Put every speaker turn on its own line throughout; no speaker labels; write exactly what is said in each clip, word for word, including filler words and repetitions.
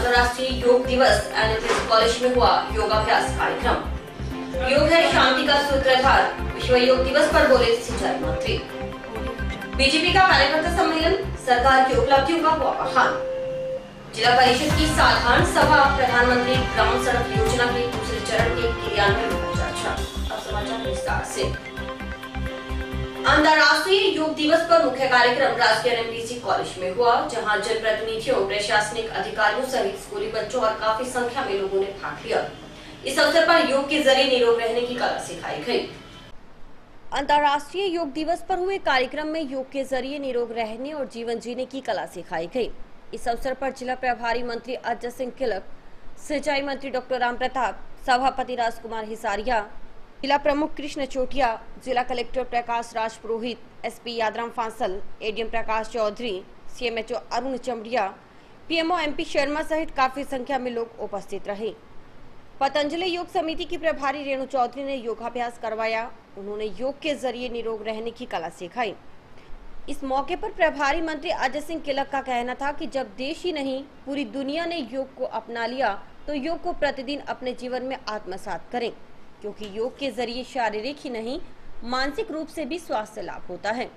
अंतर्राष्ट्रीय योग दिवस एनएसएस कॉलेज में हुआ योगाभ्यास कार्यक्रम। योग है शांति का सूत्रधार, विश्व योग दिवस पर बोले सिंचाई मंत्री। बीजेपी का कार्यकर्ता सम्मेलन, सरकार की उपलब्धियों का हुआ बखान। जिला परिषद की साधारण सभा, प्रधानमंत्री ग्राम सड़क योजना के दूसरे चरण के क्रियान्वयन पर चर्चा। अब समाचार विस्तार से। अंतर्राष्ट्रीय योग दिवस पर मुख्य कार्यक्रम राजकीय एनएमडीसी कॉलेज में हुआ, जहां जनप्रतिनिधियों, प्रशासनिक अधिकारियों सहित स्कूली बच्चों और काफी संख्या में लोगों ने भाग लिया। इस अवसर पर योग के जरिए निरोग रहने की कला सिखाई गई। अंतर्राष्ट्रीय योग दिवस पर हुए कार्यक्रम में योग के जरिए निरोग रहने और जीवन जीने की कला सिखाई गई। इस अवसर पर जिला प्रभारी मंत्री अजय सिंह किलक, सिंचाई मंत्री डॉक्टर राम प्रताप, सभापति राजकुमार हिसारिया, जिला प्रमुख कृष्ण चोटिया, जिला collector Prakash Raj Purohit, SP Yadram Fansal, ADM Prakash Chaudhary, CMHO Arun Chamaria, PMO MP Sharma सहित काफी संख्या में लोग उपस्थित रहे। पतंजलि योग समिति की प्रभारी रेणु चौधरी ने योगाभ्यास करवाया। उन्होंने योग के जरिए निरोग रहने की कला सिखाई। इस मौके पर प्रभारी मंत्री अजय सिंह किलक का कहना था कि जब देश ही नहीं पूरी दुनिया ने योग को अपना लिया तो योग को प्रतिदिन अपने जीवन में आत्मसात करें, क्योंकि योग के जरिए शारीरिक ही नहीं मानसिक रूप से भी स्वास्थ्य लाभ होता है।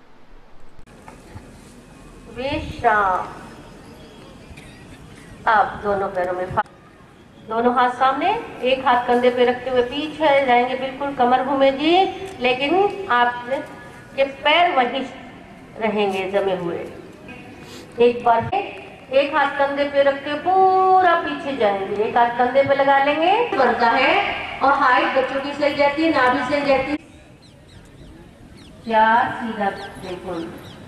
विश्राम। आप दोनों पैरों में, दोनों हाथ सामने, एक हाथ कंधे पे रखते हुए पीछे जाएंगे, बिल्कुल कमर घूमेगी, लेकिन आपके पैर वहीं रहेंगे जमे हुए। एक बार एक हाथ कंधे पे रख के पूरा पीछे जाएंगे, एक हाथ कंधे पे लगा लेंगे, बढ़ता है और हाइट बच्चों की चली जाती है, नाभि चली जाती है। चार, सीधा बिल्कुल।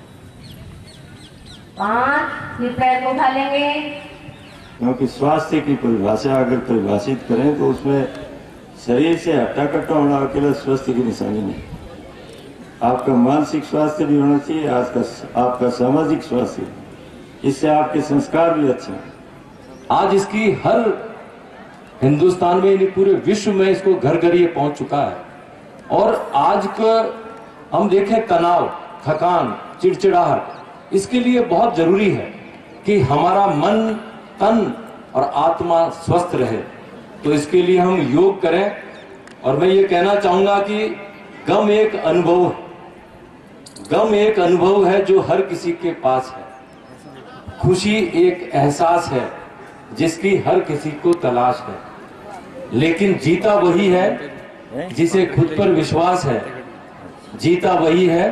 पांच, फिर पैर को उठा लेंगे।
क्योंकि स्वास्थ्य की परिभाषा अगर परिभाषित करें तो उसमें शरीर से हट्टा कट्टा होना अकेला स्वास्थ्य की निशानी नहीं। आपका मानसिक स्वास्थ्य भी होना चाहिए, आज का आपका सामाजिक स्वास्थ्य, इससे आपके संस्कार भी अच्छे हैं।
आज इसकी हर हिंदुस्तान में, नहीं पूरे विश्व में इसको घर घर ये पहुंच चुका है। और आज का हम देखें तनाव, थकान, चिड़चिड़ाहट, इसके लिए बहुत जरूरी है कि हमारा मन, तन और आत्मा स्वस्थ रहे। तो इसके लिए हम योग करें। और मैं ये कहना चाहूंगा कि गम एक अनुभव है, गम एक अनुभव है जो हर किसी के पास है। खुशी एक एहसास है जिसकी हर किसी को तलाश है, लेकिन जीता वही है जिसे खुद पर विश्वास है। जीता वही है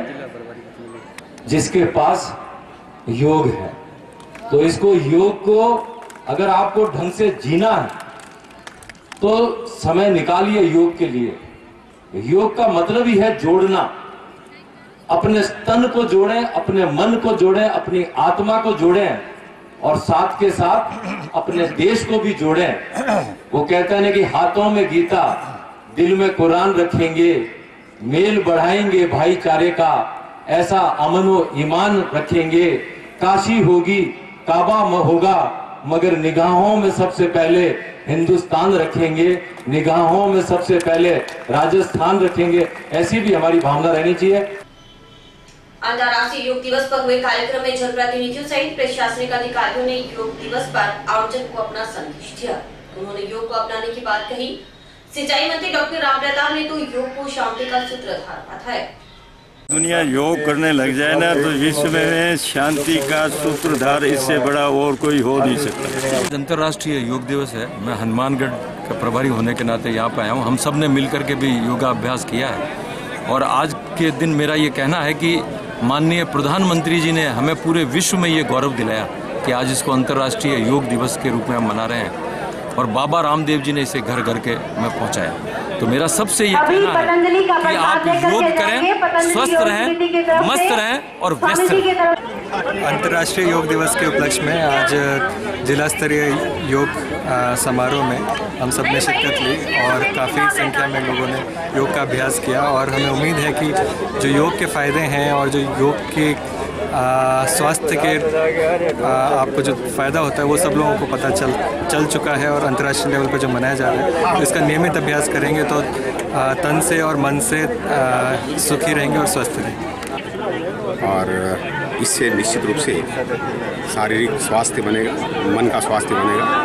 जिसके पास योग है। तो इसको, योग को अगर आपको ढंग से जीना है तो समय निकालिए योग के लिए। योग का मतलब ही है जोड़ना। अपने तन को जोड़ें, अपने मन को जोड़ें, अपनी आत्मा को जोड़ें और साथ के साथ अपने देश को भी जोड़ें। वो कहते हैं कि हाथों में गीता, दिल में कुरान रखेंगे, मेल बढ़ाएंगे भाईचारे का, ऐसा अमन व ईमान रखेंगे। काशी होगी, काबा होगा, मगर निगाहों में सबसे पहले हिंदुस्तान रखेंगे, निगाहों में सबसे पहले राजस्थान रखेंगे। ऐसी भी हमारी भावना रहनी चाहिए।
अंतर्राष्ट्रीय योग दिवस पर हुए कार्यक्रम में जनप्रतिनिधियों सहित प्रशासनिक अधिकारियों ने योग दिवस पर आमजन को अपना संदेश दिया। उन्होंने योग को अपनाने की बात कही। सिंचाई मंत्री डॉक्टर राम प्रताप ने तो योग को शांति का सूत्रधार बताया।
दुनिया योग करने लग जाए ना तो विश्व में शांति का सूत्रधार इससे बड़ा और कोई हो नहीं सकता।
अंतर्राष्ट्रीय योग दिवस है। मैं हनुमानगढ़ का प्रभारी होने के नाते यहाँ पे आया हूँ। हम सब ने मिलकर के भी योगाभ्यास किया है और आज के दिन मेरा ये कहना है कि माननीय प्रधानमंत्री जी ने हमें पूरे विश्व में ये गौरव दिलाया कि आज इसको अंतर्राष्ट्रीय योग दिवस के रूप में हम मना रहे हैं और बाबा रामदेव जी ने इसे घर घर के में पहुंचाया। तो मेरा सबसे ये कहना है कि आप योग करें, स्वस्थ रहें, मस्त रहें और व्यस्त रहें।
अंतर्राष्ट्रीय योग दिवस के उपलक्ष्य में आज जिला स्तरीय योग समारोह में हम सब ने शिरकत ली और काफ़ी संख्या में लोगों ने योग का अभ्यास किया और हमें उम्मीद है कि जो योग के फ़ायदे हैं और जो योग के स्वास्थ्य के आ, आपको जो फ़ायदा होता है वो सब लोगों को पता चल चल चुका है और अंतर्राष्ट्रीय लेवल पर जो मनाया जा रहा है तो इसका नियमित अभ्यास करेंगे तो आ, तन से और मन से आ, सुखी रहेंगे और स्वस्थ रहेंगे।
और इससे निश्चित रूप से शारीरिक स्वास्थ्य बनेगा, मन का स्वास्थ्य बनेगा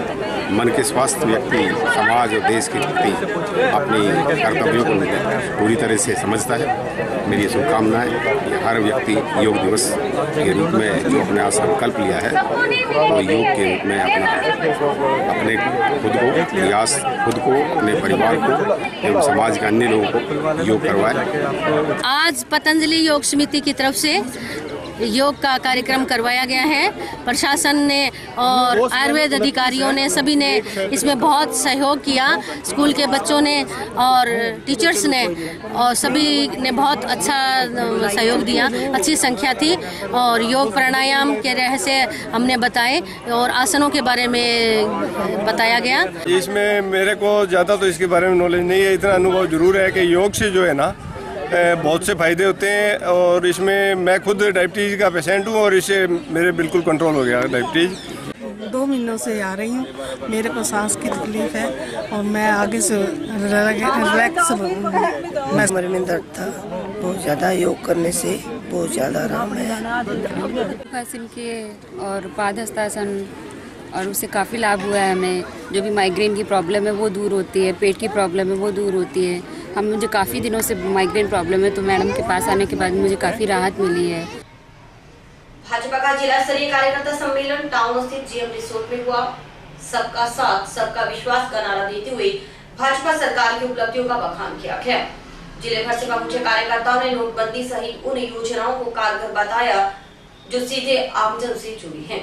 मन के स्वस्थ व्यक्ति समाज और देश के प्रति अपनी कर्तव्यों को पूरी तरह से समझता है। मेरी शुभकामनाएं कि हर व्यक्ति योग दिवस के रूप में जो अपने आप संकल्प लिया है वो योग के रूप में अपना अपने खुद को प्रयास खुद को अपने परिवार को एवं समाज के अन्य लोगों को योग करवाए।
आज पतंजलि योग समिति की तरफ से योग का कार्यक्रम करवाया गया है। प्रशासन ने और आयुर्वेद अधिकारियों ने सभी ने इसमें बहुत सहयोग किया। स्कूल के बच्चों ने और टीचर्स ने और सभी ने बहुत अच्छा सहयोग दिया। अच्छी संख्या थी और योग प्राणायाम के रहस्य हमने बताए और आसनों के बारे में बताया गया।
इसमें मेरे को ज़्यादा तो इसके बारे में नॉलेज नहीं है, इतना अनुभव जरूर है कि योग से जो है ना बहुत से फायदे होते हैं और इसमें मैं खुद डायबिटीज़ का पेशेंट हूँ और इससे मेरे बिल्कुल कंट्रोल हो गया डायबिटीज़।
दो महीनों से आ रही हूँ, मेरे को सांस की तकलीफ है और मैं आगे से रिलैक्स मैं
कमर में दर्द था बहुत ज़्यादा, योग करने से बहुत ज़्यादा आराम है।
आसन के और पाद हस्तासन और उससे काफ़ी लाभ हुआ है हमें। जो भी माइग्रेन की प्रॉब्लम है वो दूर होती है, पेट की प्रॉब्लम है वो दूर होती है। हम मुझे काफ़ी दिनों से माइग्रेन प्रॉब्लम है तो मैडम के पास आने के बाद मुझे काफ़ी राहत मिली है।
भाजपा का जिला स्तरीय कार्यकर्ता सम्मेलन टाउन स्थित जीएम रिसोर्ट में हुआ। सबका साथ सबका विश्वास का नारा देते हुए भाजपा सरकार की उपलब्धियों का बखान किया गया। जिले भर से पहुंचे कार्यकर्ताओं ने नोटबंदी सहित उन योजनाओं को कारगर बताया जो सीधे आमजन से जुड़ी हैं।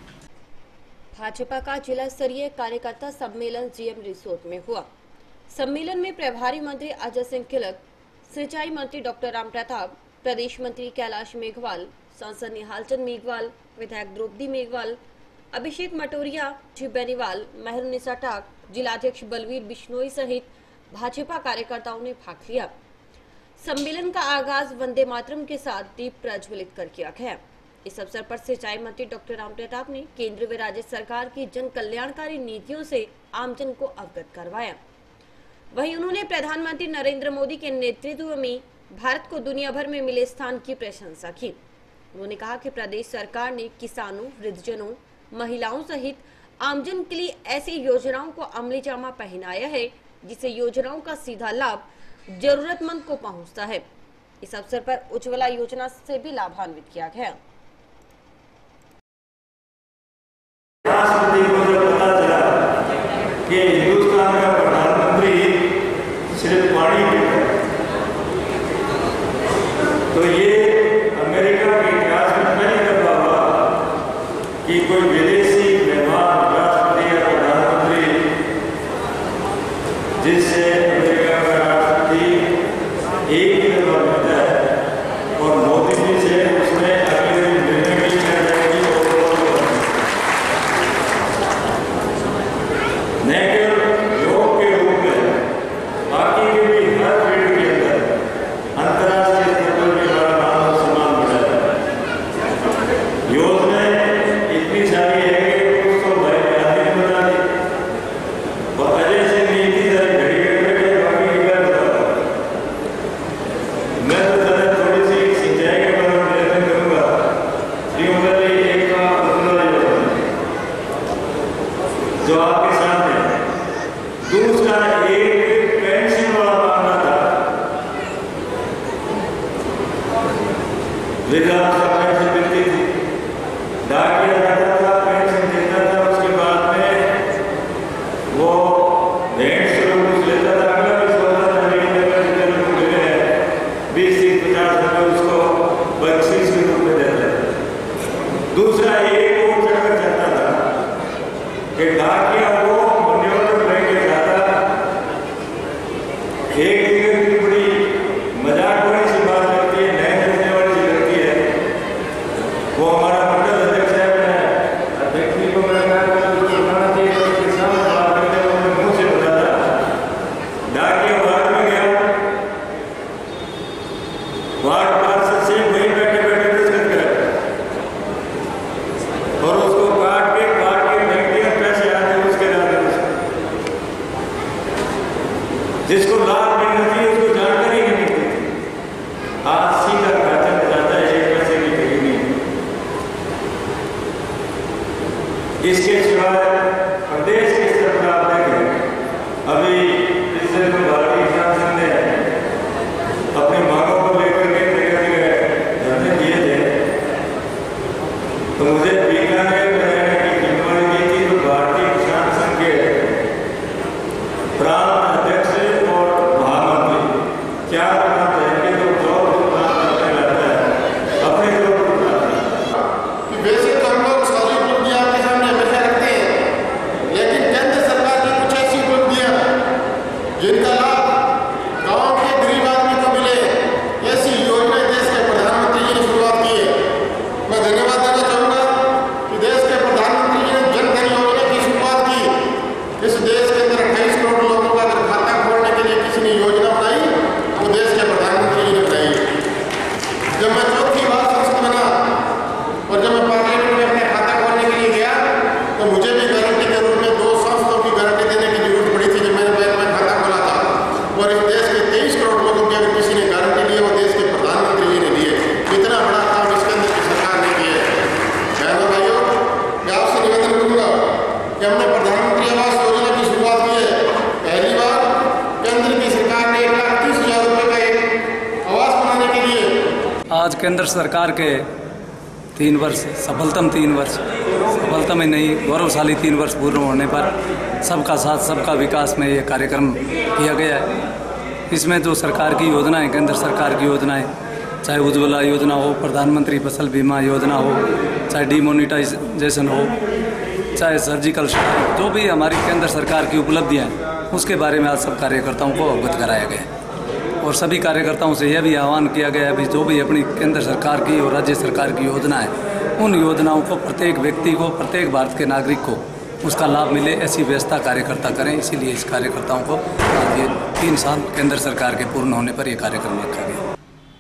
भाजपा का जिला स्तरीय कार्यकर्ता सम्मेलन जीएम रिसोर्ट में हुआ। सम्मेलन में प्रभारी मंत्री अजय सिंह किलक, सिंचाई मंत्री डॉक्टर राम प्रताप, प्रदेश मंत्री कैलाश मेघवाल, सांसद निहालचंद मेघवाल, विधायक द्रौपदी मेघवाल, अभिषेक मटोरिया, जी बेनीवाल, मेहरुनिसा टाक, जिलाध्यक्ष बलवीर बिश्नोई सहित भाजपा कार्यकर्ताओं ने भाग लिया। सम्मेलन का आगाज वंदे मातरम के साथ दीप प्रज्वलित कर किया गया। इस अवसर पर सिंचाई मंत्री डॉक्टर राम प्रताप ने केंद्र व राज्य सरकार की जन कल्याणकारी नीतियों से आमजन को अवगत करवाया। वहीं उन्होंने प्रधानमंत्री नरेंद्र मोदी के नेतृत्व में भारत को दुनिया भर में मिले स्थान की प्रशंसा की। उन्होंने कहा कि प्रदेश सरकार ने किसानों, वृद्धजनों, महिलाओं सहित आमजन के लिए ऐसी योजनाओं को अमली जामा पहनाया है जिससे योजनाओं का सीधा लाभ जरूरतमंद को पहुंचता है। इस अवसर पर उज्ज्वला योजना से भी लाभान्वित किया गया।
कि हिंदुस्तान का प्रधानमंत्री सिर्फ पानी पीता है, तो ये अमेरिका के इतिहास में पहली दफा हुआ कि कोई विदेशी मेहमान राष्ट्रपति या प्रधानमंत्री जिससे अमेरिका का राष्ट्रपति एक ही दफा मिलता है और मोदी जी से उसने अगले दिन मिलने की न केवल योग के रूप में बाकी के भी हर फील्ड के अंदर अंतर्राष्ट्रीय स्तर पर भी बड़ा मान सम्मान मिला है। योजनाएं इतनी सारी है कि उसको भाई गांधी ने बता दी और अजय सिंह ने इतनी सारी घड़ी घड़ी बाकी की बात बता। मैं तो ज़्यादा थोड़ी सी सिंचाई के बारे में निवेदन करूँगा। श्रीमती एक का उज्ज्वला योजना जो आपके सामने, दूसरा एक पेंशन वाला मामला था, वृद्धा पेंशन मिलती थी, डाकिया जाता था, पेंशन देता था, उसके बाद में वो भेंट स्वरूप कुछ लेता था, अगला भी सोचता था जितने लोग मिले हैं बीस तीस पचास रुपये उसको बख्शीश के रूप में देता था। दूसरा एक वो चक्कर चलता था कि डाकिया वो एक की बड़ी मजाक वाली सी बात लगती है, नए जुड़ने वाली सी लगती है। वो हमारा मंडल अध्यक्ष है, अध्यक्ष जी को मैंने कहा कुछ सुनाना चाहिए तो उसके सामने बात करते हुए उन्होंने मुँह से बताया। डाकिया वार्ड में गया, वार्ड पार्षद से वहीं बैठे बैठे दस्तखत कराए और उसको काट के काट के फेंक दिया। पैसे आते उसके नाते जिसको लाभ मिलना चाहिए उसको जानकारी नहीं मिलती थी। आज सीधा खाता में जाता है, एक पैसे की कहीं नहीं। इसके सिवाय प्रदेश के
आज केंद्र सरकार के तीन वर्ष सफलतम तीन वर्ष सफलतम ही नहीं गौरवशाली तीन वर्ष पूर्ण होने पर सबका साथ सबका विकास में ये कार्यक्रम किया गया है। इसमें जो सरकार की योजनाएं, केंद्र सरकार की योजनाएं, चाहे उज्ज्वला योजना हो, प्रधानमंत्री फसल बीमा योजना हो, चाहे डिमोनिटाइजेशन हो, चाहे सर्जिकल स्ट्राइक, जो भी हमारी केंद्र सरकार की उपलब्धियां हैं उसके बारे में आज सब कार्यकर्ताओं को अवगत कराया गया और सभी कार्यकर्ताओं से यह भी आह्वान किया गया है जो भी अपनी केंद्र सरकार की और राज्य सरकार की योजना है उन योजनाओं को प्रत्येक व्यक्ति को, प्रत्येक भारत के नागरिक को उसका लाभ मिले, ऐसी व्यवस्था कार्यकर्ता करें। इसीलिए इस कार्यकर्ताओं को आज ये तीन साल केंद्र सरकार के पूर्ण होने पर यह कार्यक्रम रखा गया।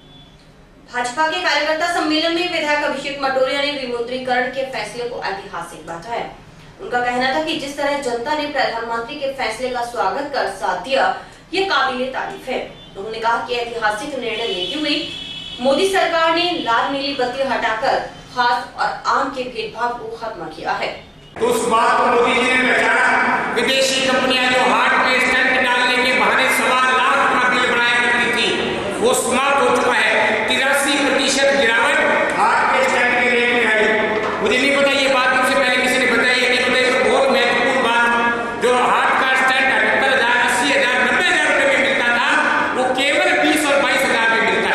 भाजपा के कार्यकर्ता सम्मेलन में विधायक अभिषेक मटोरिया ने विमुद्रीकरण के फैसले को ऐतिहासिक बताया। उनका कहना था कि जिस तरह जनता ने प्रधानमंत्री के फैसले का स्वागत कर साथ दिया, ये काबिले तारीफ है। उन्होंने कहा कि ऐतिहासिक निर्णय लेते हुए मोदी सरकार ने लाल नीली बत्ती हटाकर खास और आम के भेदभाव को खत्म किया है।
तो उस बात को मोदी जी ने पहचाना। विदेशी कंपनियां जो हार्ट में स्टेंट डालने के बहाने सवा लाख का बिल बनाया करती थी, वो समाप्त हो चुका है। तिरासी प्रतिशत गिरावट हार्ट के स्टेंट के रेट में आई। मुझे नहीं पता ये बात मुझसे पहले किसी ने बताई है नहीं बताई, तो बहुत महत्वपूर्ण बात। जो हार्ट का स्टेंट अठहत्तर हजार अस्सी हजार नब्बे हजार रुपए में मिलता था, वो केवल बीस और बाईस हजार में मिलता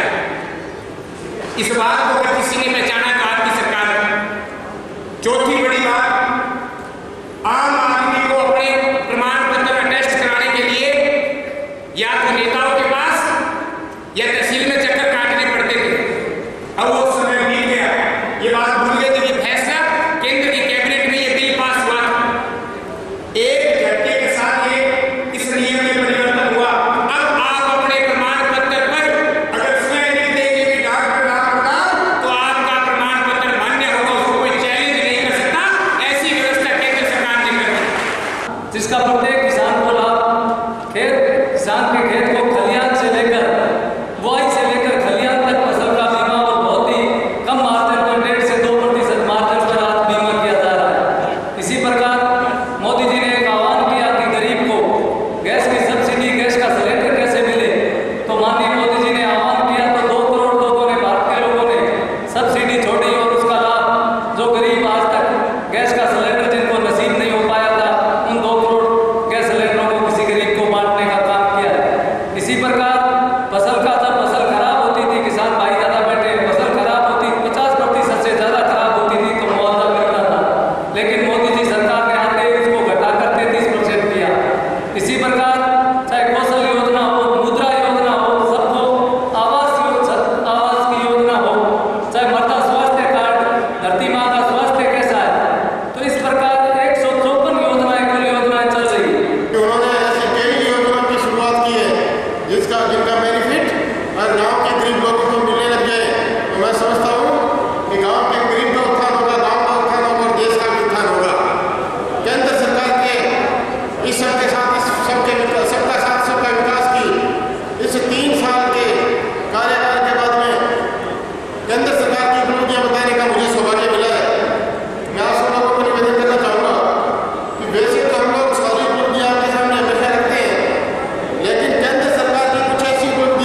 है। इस बात को अगर किसी ने पहचाना तो आपकी सरकार। चौथी बड़ी बात, आम आदमी को अपने प्रमाण पत्र अटेस्ट कराने के लिए या तो नेताओं के पास या तहसील में चक्कर काटने पड़ते थे। अब वो समय बीत गया, ये बात भूल गए। जब ये फैसला केंद्र की कैबिनेट में ये बिल पास हुआ, एक झटके के साथ ये इस नियम में परिवर्तन हुआ। अब आप अपने प्रमाण पत्र पर अगर स्वयं लिख देंगे कि डॉक्टर राम तो आपका प्रमाण पत्र मान्य होगा, उसको कोई चैलेंज नहीं कर सकता। ऐसी व्यवस्था केंद्र सरकार ने कर दी,
जिसका प्रत्येक किसान को लाभ। खेत किसान के खेत को खलियान से लेकर बुआई से लेकर खलियान तक फसल का बीमा और बहुत ही कम मार्जिन पर डेढ़ से दो प्रतिशत मार्जिन पर आज बीमा किया जा रहा है। इसी प्रकार मोदी जी ने एक आह्वान किया कि गरीब को गैस की सब्सिडी, गैस का सिलेंडर कैसे मिले, तो माननीय मोदी जी ने आह्वान किया तो दो करोड़ लोगों ने, भारत के लोगों ने सब्सिडी छोड़ी और उसका लाभ जो गरीब आज तक गैस का सिलेंडर जिनको नसीब नहीं हो पाया था, उन दो करोड़ गैस सिलेंडरों को किसी गरीब को बांटने का काम किया है। इसी प्रकार फसल का जब फसल खराब होती थी, किसान भाई ज्यादा बैठे, फसल खराब होती पचास प्रतिशत से ज्यादा खराब होती थी तो मुआवजा मिलता था, लेकिन मोदी जी सरकार ने आते उसको घटाकर तैंतीस परसेंट किया। इसी प्रकार चाहे कौशल योजना हो, मुद्रा योजना हो, सबको आवास आवास की योजना हो, चाहे मृदा स्वास्थ्य कार्ड, धरती माँ का स्वास्थ्य कैसा है, तो इस प्रकार एक सौ चौपन योजनाएं कुल योजनाएं चल रही है।
उन्होंने ऐसी कई योजनाओं की शुरुआत की है जिसका जिनका बेनिफिट हर गांव के गरीब लोगों को मिलने लग जाए, तो मैं समझता हूँ कि गांव के गरीब का उत्थान होगा, गांव का उत्थान होगा और देश का भी उत्थान होगा। केंद्र सरकार के इस सबके साथ इस सबके सबका साथ सबका विकास की इस तीन साल के कार्यकाल के बाद में केंद्र सरकार की उपलब्धियां बताने का मुझे सौभाग्य मिला है। मैं आप सब लोगों को निवेदन करना चाहूँगा कि वैसे तो हम लोग सारी उपलब्धियां आपके सामने हमेशा रखते हैं, लेकिन केंद्र सरकार की कुछ ऐसी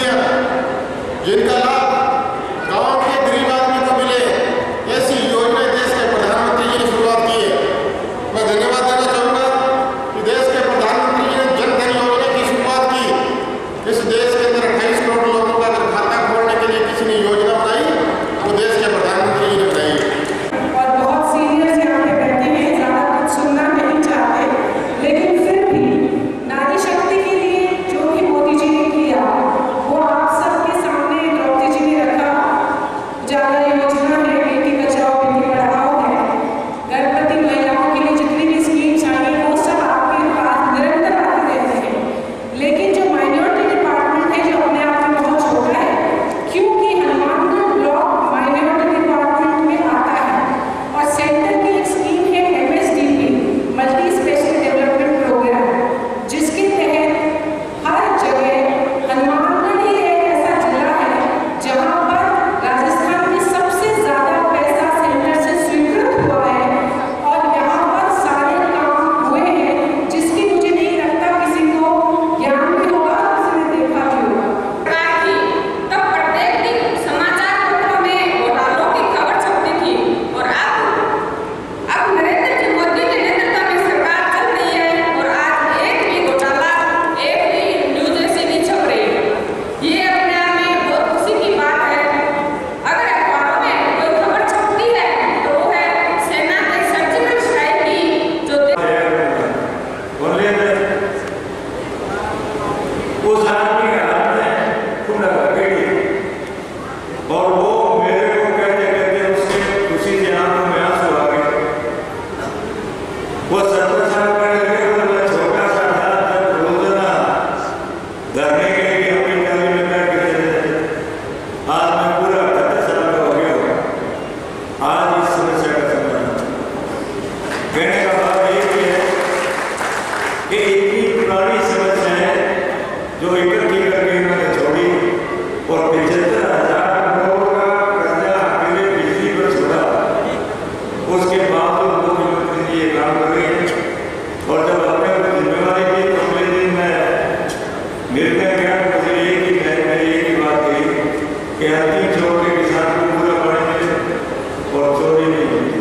उस आदमी का हाथ में खुला गई और वो मेरे को कहते कहते उसके खुशी से आंखों में आंसू आ गए। वो सत्तर साल का मैं छोटा सा था तब रोजाना धरने के लिए अपनी गाड़ी में बैठ के चले जाते। आज मैं पूरा अठहत्तर साल का हो गया हूँ। आज इस समस्या का समाधान कहने का बात एक ही है कि इतनी पुरानी समस्या है जो इकट्ठी करके इन्होंने छोड़ी और पिछहत्तर हजार करोड़ का कर्जा अकेले बिजली पर छोड़ा। उसके बावजूद मुख्यमंत्री जी ये काम कर रहे हैं और जब अपने ऊपर जिम्मेवारी दी तो अगले दिन मैं मिलकर गया मुझे एक ही मेरी एक ही बात कही कि अंतिम छोड़ के किसान को पूरा पानी मिले और चोरी नहीं होगी।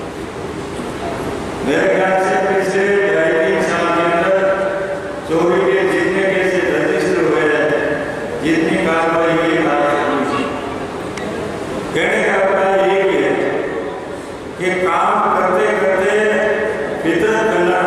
मेरे ख्याल से पिछले ढाई तीन साल के अंदर चोरी के जितने केसेस रजिस्टर हुए हैं, जितनी कार्रवाई हुई है, कहने का अपना ये भी है कि काम करते करते फितरत करना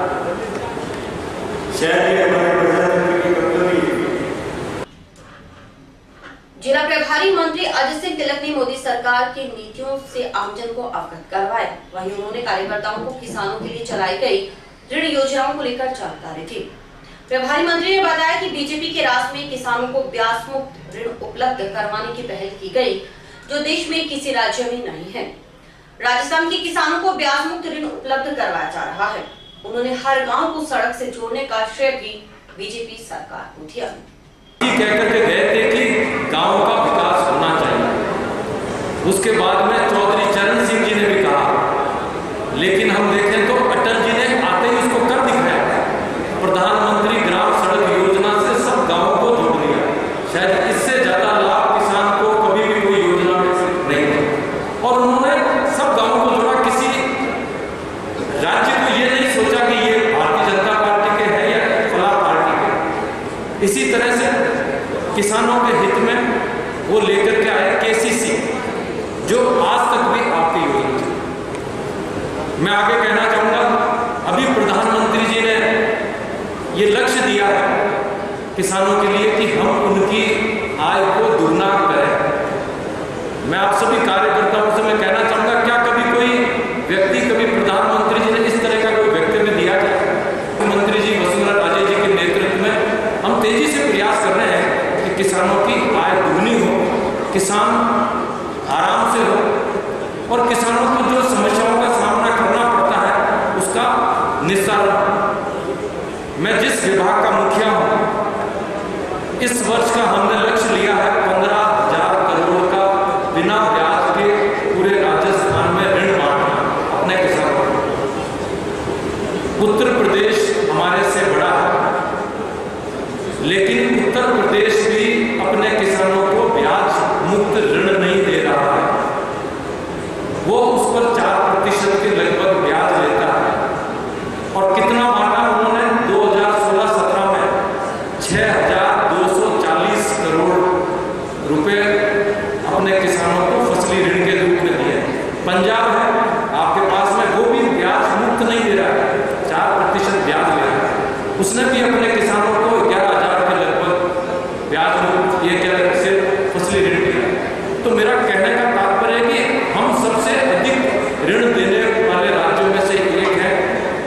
शायद ये हमारे प्रजातंत्र की कमजोरी है।
जिला प्रभारी मंत्री अजय सिंह तिलक ने मोदी सरकार की नीतियों से आमजन को अवगत करवाया। वहीं उन्होंने कार्यकर्ताओं को किसानों के लिए चलाई गई ऋण योजनाओं को लेकर जानकारी दी। प्रभारी मंत्री ने बताया कि बीजेपी के राज में किसानों को ब्याज मुक्त ऋण उपलब्ध करवाने की पहल की गई, जो देश में किसी राज्य में नहीं है। राजस्थान के किसानों को ब्याज मुक्त ऋण उपलब्ध करवाया जा रहा है। उन्होंने हर गांव को सड़क से जोड़ने का श्रेय भी बीजेपी सरकार को दिया।
कह करके गए थे कि गांव का विकास होना चाहिए। उसके बाद में चौधरी चरण सिंह जी ने भी कहा, लेकिन हम देखें तो अटल जी ने आते ही उसको कर दिखाया। प्रधानमंत्री ग्राम सड़क योजना से सब गांवों को जोड़ दिया। शायद इससे ज्यादा लाभ किसान को कभी भी कोई योजना में नहीं था। और उन्होंने सब गांवों को जोड़ा। किसी राज्य को ये नहीं सोचा कि ये भारतीय जनता पार्टी के हैं या फला पार्टी के। इसी तरह से किसानों के हित में वो लेकर के आए केसीसी, जो आज तक भी आपकी योजना है। मैं आगे कहना चाहूंगा, अभी प्रधानमंत्री जी ने ये लक्ष्य दिया है किसानों के लिए कि हम उनकी आय को दुगना करें। मैं आप सभी कार्यकर्ताओं से मैं कहना चाहूंगा, क्या कभी कोई व्यक्ति, कभी प्रधानमंत्री जी ने इस तरह का कोई वक्तव्य दिया है? मुख्यमंत्री जी वसुंधरा राजे जी के नेतृत्व में हम तेजी से प्रयास कर रहे हैं कि किसानों की आय दुगनी हो, किसान आराम से हो और किसानों को जो समस्याओं का सामना करना पड़ता है उसका निस्तारण। मैं जिस विभाग का मुखिया हूं, इस वर्ष का हमने लक्ष्य लिया है पंद्रह हजार करोड़ का बिना ब्याज के पूरे राजस्थान में ऋण बांटना अपने किसानों को। उत्तर प्रदेश हमारे से बड़ा है, लेकिन उत्तर प्रदेश भी अपने किसानों को ब्याज मुक्त ऋण नहीं दे रहा है। वो उस पर चार प्रतिशत के लगभग ब्याज लेता है। और कितना बांटा उन्होंने? दो हजार सोलह सत्रह में छह हजार दो सौ चालीस करोड़ रुपए अपने किसानों को फसली ऋण के रूप में दिए। पंजाब है आपके पास में, वो भी ब्याज मुक्त नहीं दे रहा है, चार प्रतिशत ब्याज ले रहा है। उसने भी अपने किसानों को ग्यारह हजार के लगभग ब्याज मुक्त ये क्या से फसली ऋण दिया। तो मेरा कहने का तात्पर्य है कि हम सबसे अधिक ऋण देने वाले राज्यों में से एक है।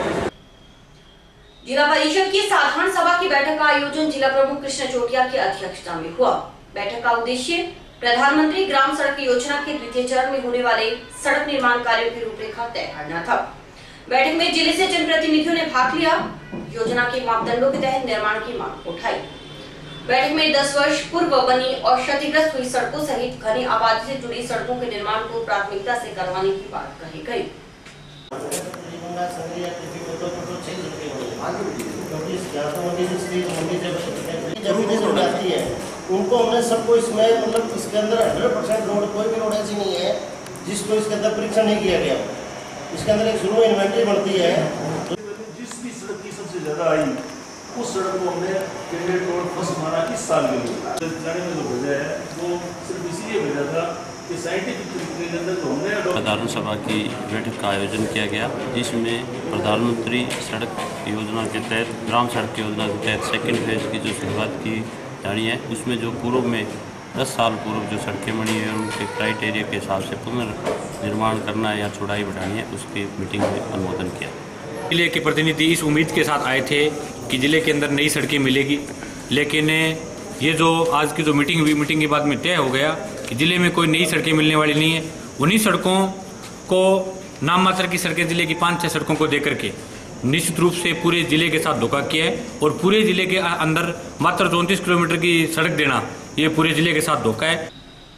जिला परिषद की साधारण सभा की बैठक का आयोजन जिला प्रमुख कृष्ण चोटिया की अध्यक्षता में हुआ। बैठक का उद्देश्य प्रधानमंत्री ग्राम सड़क योजना के द्वितीय चरण में होने वाले सड़क निर्माण कार्यों की रूपरेखा तय करना था। बैठक में जिले से जनप्रतिनिधियों ने भाग लिया। योजना के मापदंडों के तहत निर्माण की मांग उठाई। बैठक में दस वर्ष पूर्व बनी और क्षतिग्रस्त हुई सड़कों सहित घनी आबादी से जुड़ी सड़कों के निर्माण को प्राथमिकता से करवाने की बात कही गई।
जमीन जो आती है उनको हमने सबको इसमें मतलब इसके अंदर हंड्रेड परसेंट रोड, कोई भी रोड ऐसी नहीं है जिसको इसके अंदर परीक्षण नहीं किया गया। इसके अंदर एक शुरू में इन्वेंटरी बनती है।
जिस भी सड़क की सबसे ज्यादा आई उस सड़क को हमने कैंडिडेट रोड फर्स्ट माना इस साल के लिए। जाने में जो भेजा है वो सिर्फ इसीलिए भेजा था कि साइंटिफिक तरीके के अंदर तो हमने
साधारण सभा की बैठक का आयोजन किया गया, जिसमें प्रधानमंत्री सड़क योजना के तहत, ग्राम सड़क योजना के तहत सेकंड फेज की जो शुरुआत की जानी है, उसमें जो पूर्व में दस साल पूर्व जो सड़कें बनी है उनके क्राइटेरिया के हिसाब से पुनर्निर्माण करना या चौड़ाई बढ़ानी है, उसकी मीटिंग में अनुमोदन किया।
जिले के प्रतिनिधि इस उम्मीद के साथ आए थे कि जिले के अंदर नई सड़कें मिलेगी, लेकिन ये जो आज की जो मीटिंग हुई, मीटिंग के बाद में तय हो गया कि जिले में कोई नई सड़कें मिलने वाली नहीं है। उन्हीं सड़कों को, नाम मात्र की सड़कें जिले की पाँच छः सड़कों को देकर के निश्चित रूप से पूरे जिले के साथ धोखा किया है, और पूरे जिले के अंदर मात्र चौंतीस किलोमीटर की सड़क देना ये पूरे जिले के साथ धोखा है।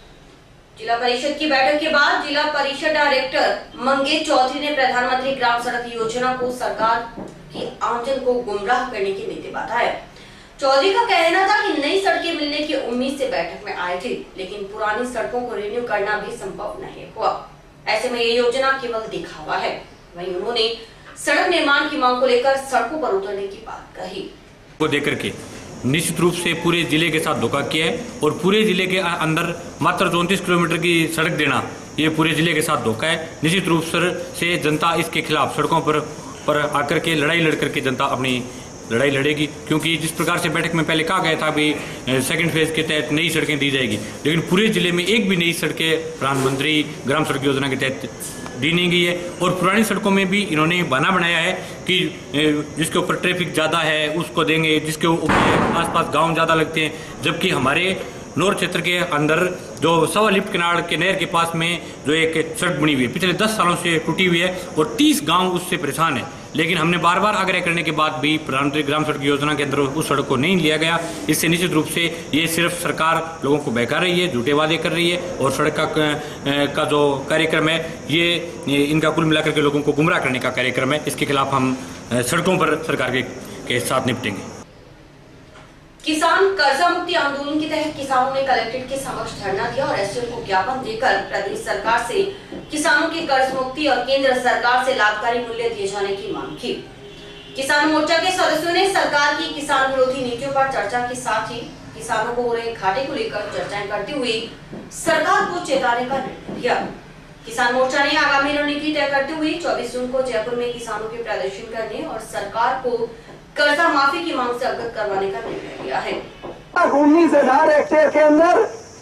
जिला परिषद की बैठक के बाद जिला परिषद डायरेक्टर मंगेश चौधरी ने प्रधानमंत्री ग्राम सड़क योजना को सरकार की आमजन को गुमराह करने की नीति बताया। चौधरी का कहना था कि नई सड़कें मिलने की उम्मीद से बैठक में आए थे, लेकिन पुरानी सड़कों को रिन्यू करना भी संभव नहीं हुआ। ऐसे में ये योजना केवल दिखावा है। वहीं उन्होंने सड़क निर्माण की मांग को लेकर सड़कों पर उतरने की बात कही।
को देकर के निश्चित रूप से पूरे जिले के साथ धोखा किया है, और पूरे जिले के अंदर मात्र चौंतीस किलोमीटर की सड़क देना ये पूरे जिले के साथ धोखा है। निश्चित रूप से जनता इसके खिलाफ सड़कों पर पर आकर के लड़ाई लड़ करके जनता अपनी लड़ाई लड़ेगी, क्योंकि जिस प्रकार से बैठक में पहले कहा गया था भी सेकंड फेज के तहत नई सड़कें दी जाएगी, लेकिन पूरे जिले में एक भी नई सड़कें प्रधानमंत्री ग्राम सड़क योजना के तहत दी नहीं गई है। और पुरानी सड़कों में भी इन्होंने बहाना बनाया है कि जिसके ऊपर ट्रैफिक ज़्यादा है उसको देंगे, जिसके ऊपर आसपास गांव ज़्यादा लगते हैं, जबकि हमारे नौर क्षेत्र के अंदर जो सवा लिफ्ट किनार के नहर के पास में जो एक सड़क बनी हुई है पिछले दस सालों से टूटी हुई है, और तीस गांव उससे परेशान है, लेकिन हमने बार बार आग्रह करने के बाद भी प्रधानमंत्री ग्राम सड़क योजना के अंदर उस सड़क को नहीं लिया गया। इससे निश्चित रूप से ये सिर्फ सरकार लोगों को बहका रही है, झूठे वादे कर रही है, और सड़क का, का जो कार्यक्रम है ये, ये इनका कुल मिलाकर के लोगों को गुमराह करने का कार्यक्रम है। इसके खिलाफ हम सड़कों पर सरकार के, के साथ निपटेंगे।
किसान कर्जा मुक्ति आंदोलन के तहत किसानों ने कलेक्ट्रेट के समक्ष धरना दिया और एसडीएम को ज्ञापन देकर प्रदेश सरकार से किसानों की कर्ज मुक्ति और केंद्र सरकार से लाभकारी मूल्य दिए जाने की मांग की। किसान मोर्चा के सदस्यों ने सरकार की किसान विरोधी नीतियों पर चर्चा के साथ ही किसानों को हो रहे घाटे को लेकर चर्चाएं करते हुए सरकार को चेताने का निर्णय लिया। किसान मोर्चा ने आगामी रणनीति तय करते हुए चौबीस जून को जयपुर में किसानों के प्रदर्शन करने और सरकार को कर्जा माफी की मांग से अवगत करवाने का निर्णय लिया है।
उन्नीस हजार हेक्टेयर के अंदर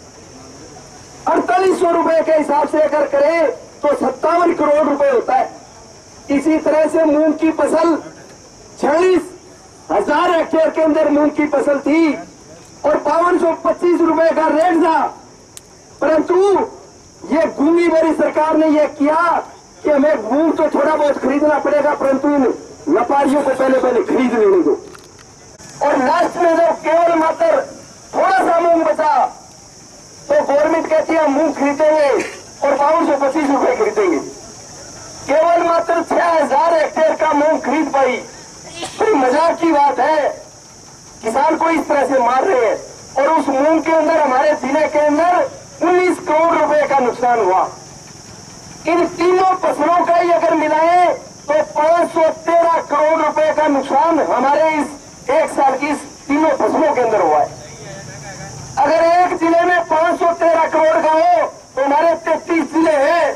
अड़तालीस सौ रुपए के हिसाब से अगर करे तो सत्तावन करोड़ रुपए होता है। इसी तरह से मूंग की फसल छियालीस हजार हेक्टेयर के अंदर मूंग की फसल थी और बावन सौ पच्चीस रुपए का रेट था, परंतु ये घूमी मेरी सरकार ने यह किया कि हमें मूंग तो थोड़ा बहुत खरीदना पड़ेगा, परंतु इन व्यापारियों को पहले पहले खरीद लेने दो। और लास्ट में जब केवल मात्र थोड़ा सा मूंग बचा तो गवर्नमेंट कहती है मूंग खरीदेंगे और बावन सौ पच्चीस रुपए खरीदेंगे। केवल मात्र छह हजार हेक्टेयर का मूंग खरीद पाई। बड़ी मजाक की बात है, किसान को इस तरह से मार रहे हैं। और उस मूंग के अंदर हमारे जिले के अंदर उन्नीस करोड़ रुपए का नुकसान हुआ। इन तीनों फसलों का ही अगर मिलाए तो पांच सौ तेरह करोड़ रुपए का नुकसान हमारे इस एक साल की तीनों फसलों के अंदर हुआ है। अगर एक जिले में पांच सौ तेरह करोड़ का हो तो हमारे तैतीस जिले हैं,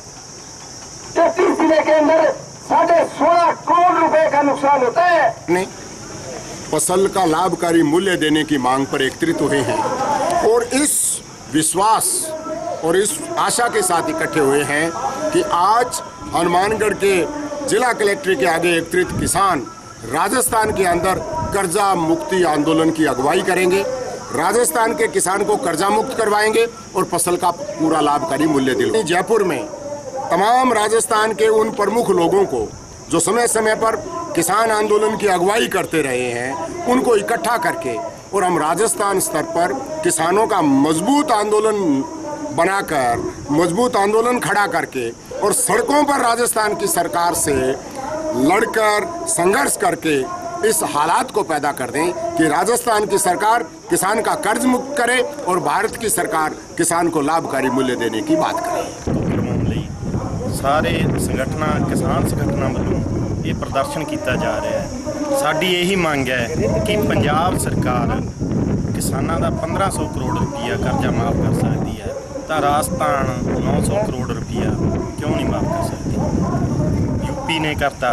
तैतीस जिले के अंदर साढ़े सोलह करोड़ रुपए का नुकसान होता है।
नहीं, फसल का लाभकारी मूल्य देने की मांग पर एकत्रित हुए हैं और इस विश्वास और इस आशा के साथ इकट्ठे हुए हैं कि आज हनुमानगढ़ के जिला कलेक्ट्रेट के आगे एकत्रित किसान राजस्थान के अंदर कर्जा मुक्ति आंदोलन की अगुवाई करेंगे, राजस्थान के किसान को कर्जा मुक्त करवाएंगे और फसल का पूरा लाभकारी मूल्य दिलाएंगे। जयपुर में तमाम राजस्थान के उन प्रमुख लोगों को जो समय समय पर किसान आंदोलन की अगुवाई करते रहे हैं उनको इकट्ठा करके और हम राजस्थान स्तर पर किसानों का मजबूत आंदोलन बनाकर, मजबूत आंदोलन खड़ा करके और सड़कों पर राजस्थान की सरकार से लड़कर संघर्ष करके इस हालात को पैदा कर दें कि राजस्थान की सरकार किसान का कर्ज मुक्त करे और भारत की सरकार किसान को लाभकारी मूल्य देने की बात करे।
सारे संगठना किसान संगठना वालों ये प्रदर्शन किया जा रहा है। साडी यही मांग है कि पंजाब सरकार किसानों का पंद्रह सौ करोड़ रुपया कर्जा माफ कर सकती है तो राजस्थान नौ सौ करोड़ रुपया क्यों नहीं माफ़ कर सकती। यूपी ने करता,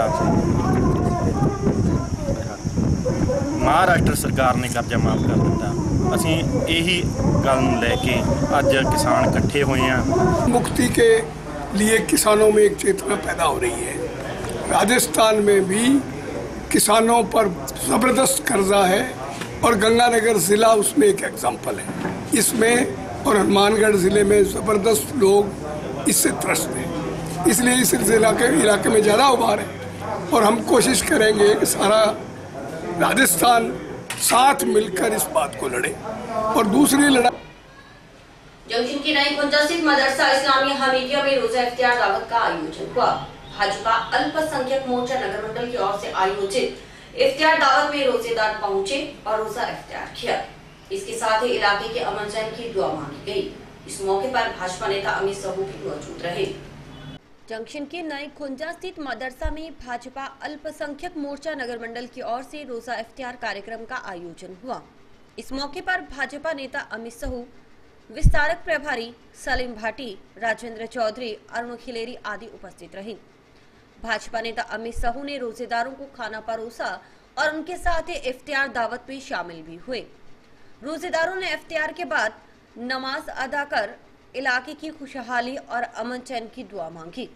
महाराष्ट्र सरकार ने कर्जा माफ़ कर दिता। असी यही गल लैके अज किसान इकट्ठे हुए हैं।
मुक्ति के लिए किसानों में एक चेतना पैदा हो रही है। राजस्थान में भी किसानों पर ज़बरदस्त कर्जा है और गंगानगर ज़िला उसमें एक एग्जाम्पल है। इसमें और हनुमानगढ़ ज़िले में ज़बरदस्त लोग इससे त्रस्त हैं, इसलिए इस जिला के इलाके में ज़्यादा उभार है और हम कोशिश करेंगे कि सारा राजस्थान साथ मिलकर इस बात को लड़े। और दूसरी लड़ाई
जंक्शन की नई खुंजा स्थित मदरसा इस्लामिया हमीदिया में रोजा इफ्तियार दावत का आयोजन हुआ। भाजपा अल्पसंख्यक मोर्चा नगर मंडल की ओर से आयोजित इफ्तियार दावत में रोजेदार पहुंचे और रोजा इफ्तियार किया। इसके साथ ही इलाके के अमन चैन की दुआ मांगी गई। इस मौके पर भाजपा नेता अमित साहू भी मौजूद रहे। जंक्शन के नए खुंजा स्थित मदरसा में भाजपा अल्पसंख्यक मोर्चा नगर मंडल की ओर से रोजा इफ्तियार कार्यक्रम का आयोजन हुआ। इस मौके पर भाजपा नेता अमित साहू, विस्तारक प्रभारी सलीम भाटी, राजेंद्र चौधरी, अरुण खिलेरी आदि उपस्थित रहे। भाजपा नेता अमित साहू ने रोजेदारों को खाना परोसा और उनके साथ ही इफ्तियार दावत में शामिल भी हुए। रोजेदारों ने इफ्तियार के बाद नमाज अदा कर इलाके की खुशहाली और अमन चैन की दुआ मांगी।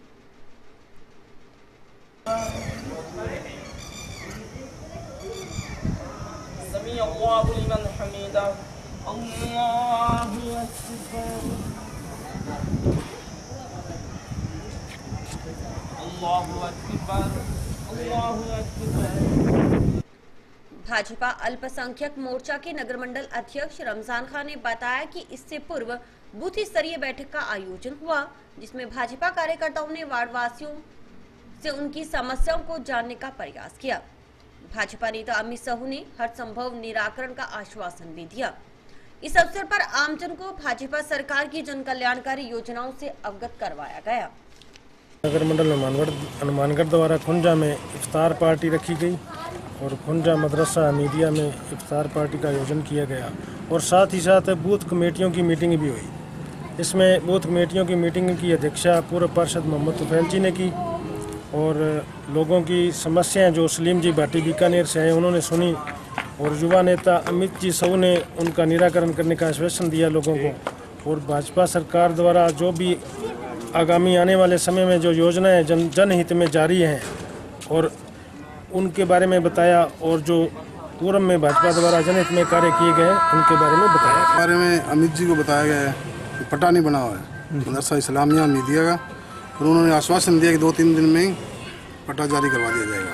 भाजपा अल्पसंख्यक मोर्चा के नगर मंडल अध्यक्ष रमजान खान ने बताया कि इससे पूर्व बूथ स्तरीय बैठक का आयोजन हुआ, जिसमें भाजपा कार्यकर्ताओं ने वार्ड वासियों से उनकी समस्याओं को जानने का प्रयास किया। भाजपा नेता अमित साहू ने हर संभव निराकरण का आश्वासन भी दिया। इस अवसर पर आमजन को भाजपा सरकार की जन कल्याणकारी योजनाओं से अवगत करवाया गया।
नगर मंडल हनुमानगढ़ हनुमानगढ़ द्वारा खुंजा में इफ्तार पार्टी रखी गई और खुंजा मदरसा हमीदिया में इफ्तार पार्टी का आयोजन किया गया और साथ ही साथ बूथ कमेटियों की मीटिंग भी हुई। इसमें बूथ कमेटियों की मीटिंग की अध्यक्षता पूर्व पार्षद मोहम्मद तुफैल जी ने की और लोगों की समस्याएं जो सलीम जी भाटी बीकानेर से आए उन्होंने सुनी और युवा नेता अमित जी साहू ने उनका निराकरण करने का आश्वासन दिया लोगों को। और भाजपा सरकार द्वारा जो भी आगामी आने वाले समय में जो योजनाएं जन जनहित में जारी हैं और उनके बारे में बताया और जो पूर्व में भाजपा द्वारा जनहित में कार्य किए गए उनके बारे में बताया।
बारे में अमित जी को बताया गया है कि पट्टा नहीं बना हुआ है मदरसा इस्लामिया मीडिया का और उन्होंने आश्वासन दिया कि दो तीन दिन में ही पट्टा जारी करवा दिया जाएगा।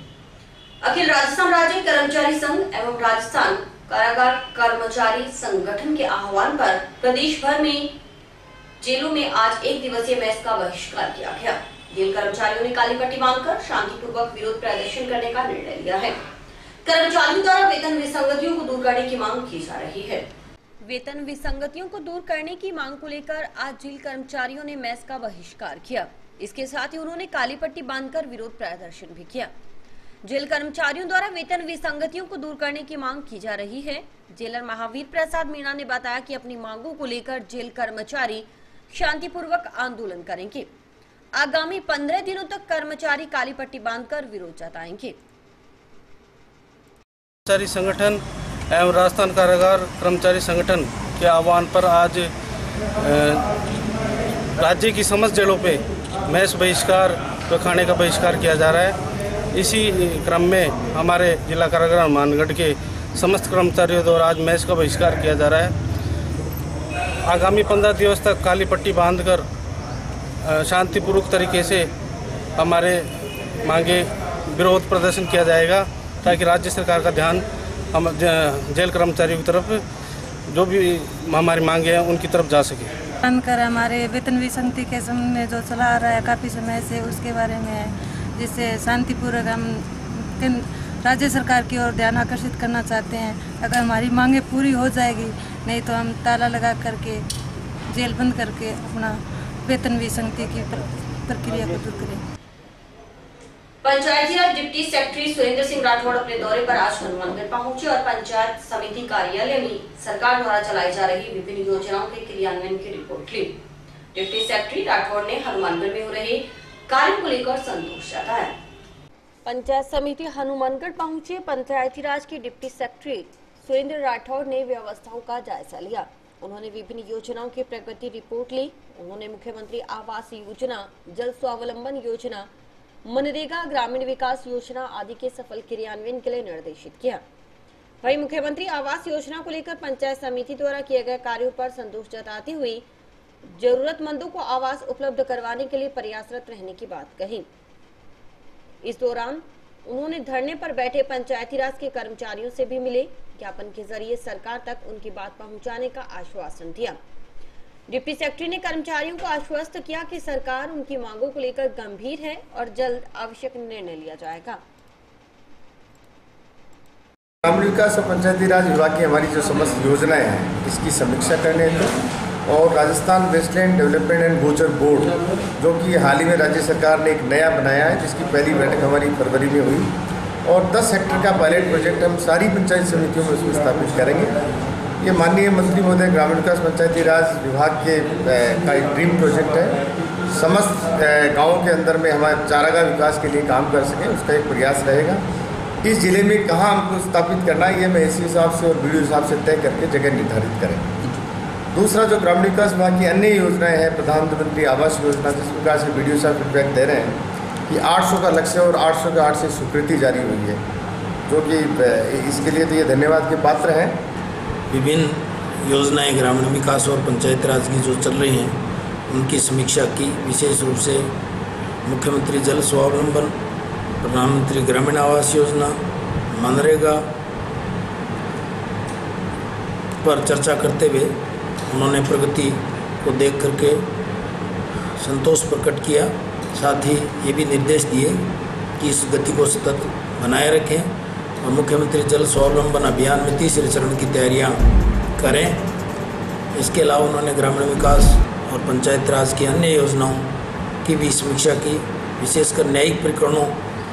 अखिल राजस्थान राज्य कर्मचारी संघ एवं राजस्थान कारागार कर्मचारी संगठन के आह्वान पर प्रदेश भर में जेलों में आज एक दिवसीय मैच का बहिष्कार किया गया। जेल कर्मचारियों ने काली पट्टी बांधकर शांतिपूर्वक विरोध प्रदर्शन करने का निर्णय लिया है। कर्मचारियों द्वारा वेतन विसंगतियों को दूर करने की मांग की जा रही है। वेतन विसंगतियों को दूर करने की मांग को लेकर आज जेल कर्मचारियों ने मैच का बहिष्कार किया। इसके साथ ही उन्होंने काली पट्टी बांधकर विरोध प्रदर्शन भी किया। जेल कर्मचारियों द्वारा वेतन विसंगतियों को दूर करने की मांग की जा रही है। जेलर महावीर प्रसाद मीणा ने बताया कि अपनी मांगों को लेकर जेल कर्मचारी शांतिपूर्वक आंदोलन करेंगे। आगामी पंद्रह दिनों तक कर्मचारी काली पट्टी बांधकर विरोध जताएंगे।
कर्मचारी संगठन एवं राजस्थान कारागार कर्मचारी संगठन के आह्वान पर आज राज्य की समस्त जेलों पे मैच बहिष्कार व खाने का बहिष्कार किया जा रहा है। इसी क्रम में हमारे जिला कारागार हनुमानगढ़ के समस्त कर्मचारियों द्वारा आज मैच का बहिष्कार किया जा रहा है। आगामी पंद्रह दिवस तक काली पट्टी बांधकर शांतिपूर्वक तरीके से हमारे मांगे विरोध प्रदर्शन किया जाएगा ताकि राज्य सरकार का ध्यान हम जेल कर्मचारियों की तरफ जो भी हमारी मांगे हैं उनकी तरफ जा सके।
कर हमारे वेतन विसंगति के सामने जो चला आ रहा है काफ़ी समय से उसके बारे में है, जिससे शांतिपूर्वक हम राज्य सरकार की ओर ध्यान आकर्षित करना चाहते हैं। अगर हमारी मांगे पूरी हो जाएगी, नहीं तो हम ताला लगा करके जेल बंद करके अपना वेतन विसंगति की प्रक्रिया को दूर करें।
पंचायती राज डिप्टी सेक्रेटरी सुरेंद्र सिंह राठौड़ अपने दौरे पर आज हनुमानगढ़ पहुंचे और पंचायत समिति कार्यालय में सरकार द्वारा चलाई जा रही विभिन्न योजनाओं के क्रियान्वयन की रिपोर्ट ली। डिप्टी सेक्रेटरी राठौड़ ने हनुमानगढ़ में हो रहे कार्यों को लेकर संतोष जताया। पंचायत समिति हनुमानगढ़ पहुंचे पंचायती राज के डिप्टी सेक्रेटरी सुरेंद्र राठौड़ ने व्यवस्थाओं का जायजा लिया। उन्होंने विभिन्न योजनाओं की प्रगति रिपोर्ट ली। उन्होंने मुख्यमंत्री आवास योजना, जल स्वावलंबन योजना, मनरेगा, ग्रामीण विकास योजना आदि के सफल क्रियान्वयन के लिए निर्देशित किया। वहीं मुख्यमंत्री आवास योजना को लेकर पंचायत समिति द्वारा किए गए कार्यों पर संतोष जताते हुए जरूरतमंदों को आवास उपलब्ध करवाने के लिए प्रयासरत रहने की बात कही। इस दौरान उन्होंने धरने पर बैठे पंचायती राज के कर्मचारियों से भी मिले। ज्ञापन के जरिए सरकार तक उनकी बात पहुंचाने का आश्वासन दिया। डिप्टी सेक्रेटरी ने कर्मचारियों को आश्वस्त किया कि सरकार उनकी मांगों को लेकर गंभीर है और जल्द आवश्यक निर्णय लिया जाएगा।
ग्रामीण विकास और पंचायती राज विभाग की हमारी जो समस्त योजनाएं हैं इसकी समीक्षा करने को और Rajasthan wasteland development and Gochar board जो कि हाल ही में राज्य सरकार ने एक नया बनाया है, जिसकी पहली बैठक हमारी फरवरी में हुई और दस हेक्टेयर का पायलट प्रोजेक्ट हम सारी पंचायत समितियों में उसमें स्थापित करेंगे। ये माननीय मंत्री महोदय ग्रामीण विकास पंचायती राज विभाग के का एक ड्रीम प्रोजेक्ट है। समस्त गाँवों के अंदर में हमारे चारागाह विकास के लिए काम कर सकें, उसका एक प्रयास रहेगा। इस जिले में कहाँ हमको स्थापित करना है ये मैं इसी हिसाब से और वीडियो हिसाब से तय करके जगह निर्धारित करें। दूसरा जो ग्रामीण विकास विभाग की अन्य योजनाएं हैं, प्रधानमंत्री आवास योजना, जिस प्रकार से वीडियो साहब फीडबैक दे रहे हैं कि आठ सौ का लक्ष्य और आठ सौ का आठ से स्वीकृति जारी हुई है, जो कि इसके लिए तो ये धन्यवाद के पात्र हैं।
विभिन्न योजनाएं ग्रामीण विकास और पंचायत राज की जो चल रही हैं उनकी समीक्षा की। विशेष रूप से मुख्यमंत्री जल स्वावलंबन, प्रधानमंत्री ग्रामीण आवास योजना, मनरेगा पर चर्चा करते हुए उन्होंने प्रगति को देख करके संतोष प्रकट किया। साथ ही ये भी निर्देश दिए कि इस गति को सतत बनाए रखें और मुख्यमंत्री जल स्वावलंबन अभियान में तीसरे चरण की तैयारियां करें। इसके अलावा उन्होंने ग्रामीण विकास और पंचायत राज की अन्य योजनाओं की भी समीक्षा की, विशेषकर न्यायिक प्रकरणों।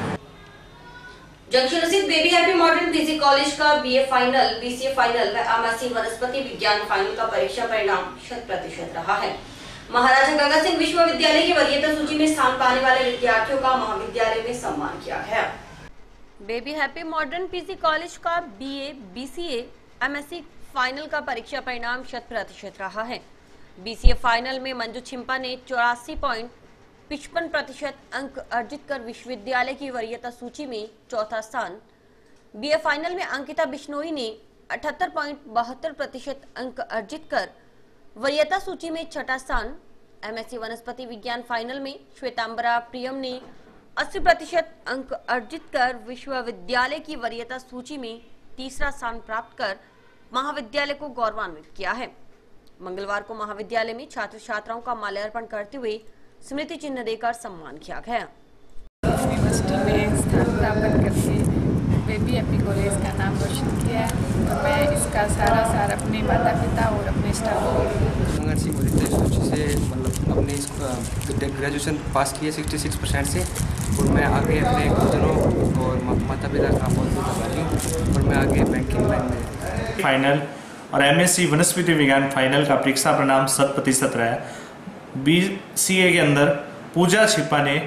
जंक्शन स्थित baby happy modern PG college का बीए फाइनल, बीसीए फाइनल व एमएससी वनस्पति विज्ञान फाइनल का परीक्षा परिणाम शत प्रतिशत रहा है। महाराजा गंगा सिंह विश्वविद्यालय की वरीयता सूची में स्थान पाने वाले विद्यार्थियों का महाविद्यालय में सम्मान किया गया। Baby happy modern PG college का बीए, बीसीए, एमएससी फाइनल का परीक्षा परिणाम शत प्रतिशत रहा है। बीसीए फाइनल में मंजू छिम्पा ने चौरासी पॉइंट पिचपन प्रतिशत अंक अर्जित कर विश्वविद्यालय की वरीयता सूची में चौथा स्थान, बीए फाइनल में अंकिता बिश्नोई ने अठहत्तर पॉइंट बहत्तर प्रतिशत अंक अर्जित कर वरीयता सूची में छठा स्थान, एमएससी वनस्पति विज्ञान फाइनल में श्वेतांबरा प्रियम ने अस्सी प्रतिशत अंक अर्जित कर विश्वविद्यालय की वरीयता सूची में तीसरा स्थान प्राप्त कर महाविद्यालय को गौरवान्वित किया है। मंगलवार को महाविद्यालय में छात्र छात्राओं का माल्यार्पण करते हुए स्मृति चिन्ह देकर सम्मान किया गया।
यूनिवर्सिटी में स्थान प्राप्त करके बेबी हैप्पी कॉलेज का नाम रोशन किया है और मैं इसका सारा सार अपने माता पिता और अपने स्टाफ को
गंगा सिंह वरीयता सूची से मतलब अपने ग्रेजुएशन पास किए छियासठ परसेंट से और मैं आगे अपने गुरुजनों और माता पिता का बहुत बहुत आभारी हूँ और मैं आगे बैंकिंग लाइन में।
फाइनल और एमएससी वनस्पति विज्ञान फाइनल का परीक्षा परिणाम शत प्रतिशत रहा है। बीसीए के अंदर पूजा छिपा ने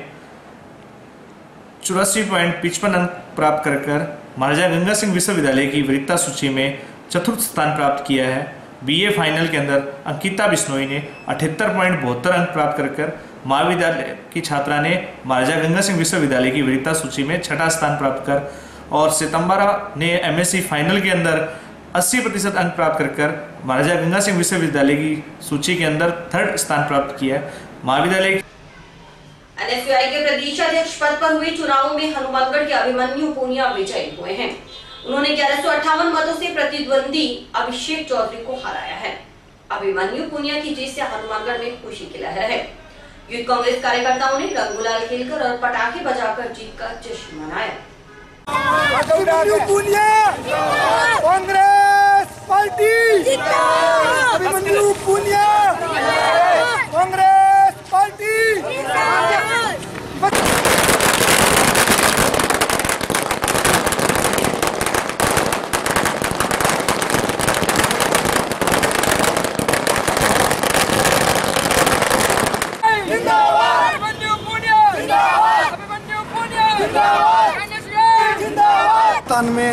चौरासी पॉइंट पिचपन अंक प्राप्त कर कर महाराजा गंगा सिंह विश्वविद्यालय की वरीयता सूची में चतुर्थ स्थान प्राप्त किया है। बीए फाइनल के अंदर अंकिता बिश्नोई ने अठहत्तर पॉइंट बहत्तर अंक प्राप्त कर कर महाविद्यालय की छात्रा ने महाराजा गंगा सिंह विश्वविद्यालय की वरीयता सूची में छठा स्थान प्राप्त कर और सितंबरा ने एमएससी फाइनल के अंदर अस्सी प्रतिशत अंक प्राप्त कर कर महाराजा गंगा सिंह विश्वविद्यालय की सूची के अंदर थर्ड स्थान प्राप्त किया। महाविद्यालय
एनएसयूआई के प्रदेशाध्यक्ष पद पर हुए चुनावों में हनुमानगढ़ के अभिमन्यु पूनिया विजयी हुए हैं। उन्होंने ग्यारह सौ अट्ठावन मतों से प्रतिद्वंदी अभिषेक चौधरी को हराया है। अभिमन्यु पूनिया की जीत से हनुमानगढ़ में खुशी की लहर है। यूथ कांग्रेस कार्यकर्ताओं ने रंग गुलाल खेलकर और पटाखे बजाकर जीत का जश्न मनाया।
Abhimanyu Punia Congress party, Abhimanyu Punia Congress party.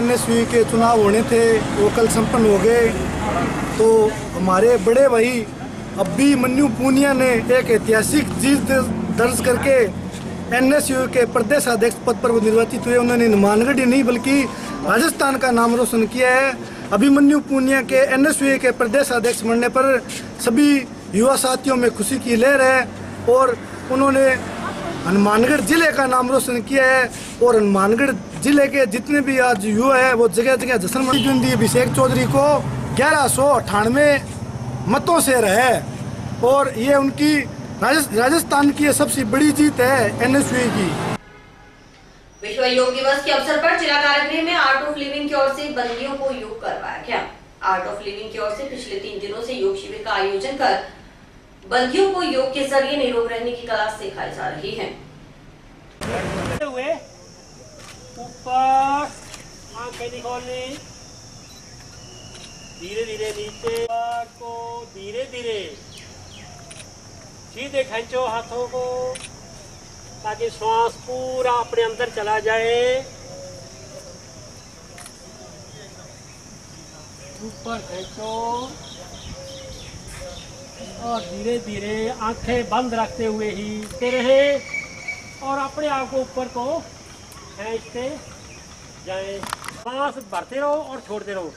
N S U के चुनाव होने थे वो कल संपन्न हो गए। तो हमारे बड़े भाई अभिमन्यु पूनिया ने एक ऐतिहासिक जीत दर्ज करके एन एस यू के प्रदेश अध्यक्ष पद पर वो निर्वाचित हुए। उन्होंने हनुमानगढ़ ही नहीं बल्कि राजस्थान का नाम रोशन किया है। अभिमन्यु पूनिया के एन एस यू के प्रदेश अध्यक्ष बनने पर सभी युवा साथियों में खुशी की लहर है और उन्होंने हनुमानगढ़ जिले का नाम रोशन किया है। और हनुमानगढ़ जिले के जितने भी आज युवा है वो जगह जगह जश्न मनाई दी। अभिषेक चौधरी को ग्यारह सौ अट्ठानवे मतों से रहे और ये उनकी राजस्थान की सबसे बड़ी जीत है एन एस यू की।
विश्व योग दिवस के अवसर पर जिला कारागृह में आर्ट ऑफ लिविंग की ओर से बंदियों को योग करवाया गया। आर्ट ऑफ लिविंग की ओर से पिछले तीन दिनों से योग शिविर का आयोजन कर बंदियों को योग के जरिए निरोग रहने की कला सिखाई जा रही है।
ऊपर आंखें निकालनी, धीरे धीरे नीचे को धीरे धीरे सीधे खींचो हाथों को ताकि श्वास पूरा अपने अंदर चला जाए। ऊपर खींचो और धीरे धीरे आंखें बंद रखते हुए ही रहे और अपने आप को ऊपर को खींचते जाए। सांस भरते रहो और छोड़ते रहो।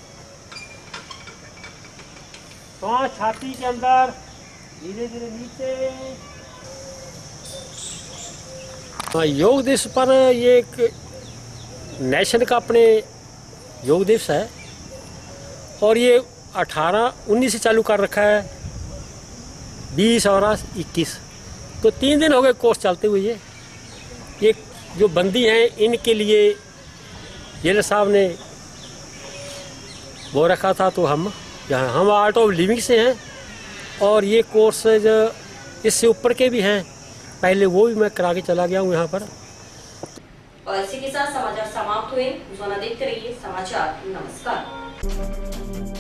सांस छाती के अंदर धीरे धीरे नीचे। योग दिवस पर ये एक नेशन का अपने योग दिवस है और ये अठारह उन्नीस से चालू कर रखा है, बीस और इक्कीस, तो तीन दिन हो गए कोर्स चलते हुए। ये ये जो बंदी हैं इनके लिए जेलर साहब ने वो रखा था। तो हम यहाँ हम आर्ट ऑफ लिविंग से हैं और ये कोर्स इससे ऊपर के भी हैं, पहले वो भी मैं करा के चला गया हूँ यहाँ पर।
और इसी के साथ समाचार समाप्त हुए। देखते रहिए समाचार। नमस्कार।